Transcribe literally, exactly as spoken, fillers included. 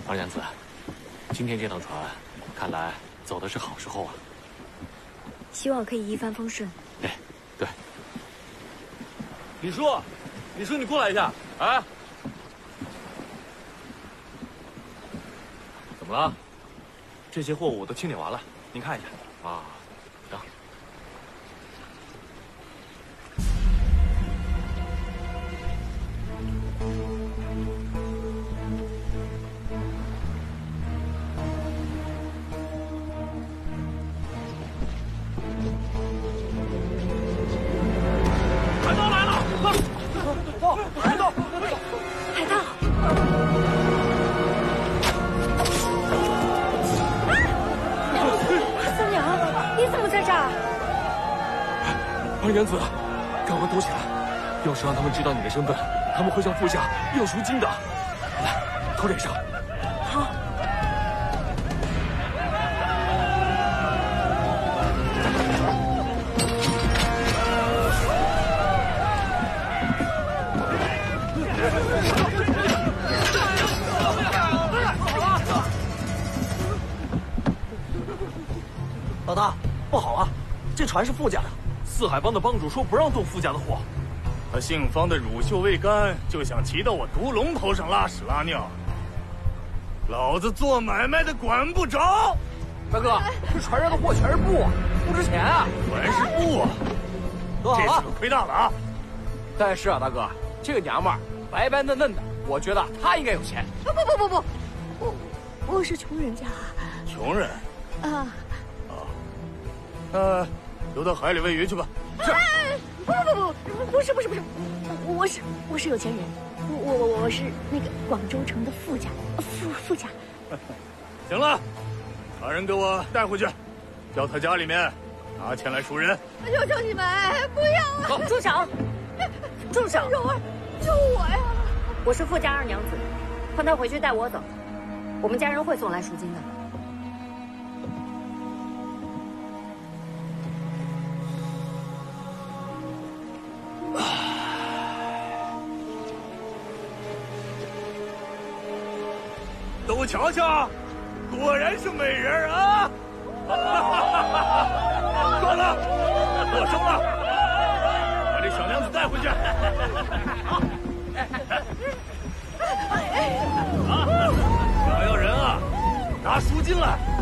二娘子，今天这趟船，看来走的是好时候啊。 希望可以一帆风顺。 哎，对。 李叔，李叔，你过来一下。哎， 怎么了？ 这些货物我都清点完了，您看一下。 啊，行。 海盗来了！快，海盗，海盗， 海盗！三娘，你怎么在这儿？ 二娘子，赶快躲起来！要是让他们知道你的身份，他们会向副驾要赎金的。来，头脸上。 好。 老大，不好啊！这船是副驾的， 四海帮的帮主说不让动副驾的货。 他姓方的乳臭未干，就想骑到我毒龙头上拉屎拉尿。老子做买卖的管不着。 大哥，这船上的货全是布啊，不值钱啊！ 全是布啊！ 多好啊！ 这次可亏大了啊！ 但是啊，大哥，这个娘们儿白白嫩嫩的，我觉得她应该有钱。 不不不不不，我我是穷人家。 穷人啊。 呃，游到海里喂鱼去吧。 是。不不不不，不是不是不是，我我是我是有钱人，我我我我是那个广州城的副驾，副副驾。 行了，把人给我带回去，叫他家里面拿钱来赎人。 求求你们，不要啊！ 住手！住手！ 柔儿，救我呀！ 我是富家二娘子，换她回去带我走，我们家人会送来赎金的。 都瞧瞧，果然是美人啊！够了，过生了，把这小娘子带回去。啊，想要人啊，拿赎金来。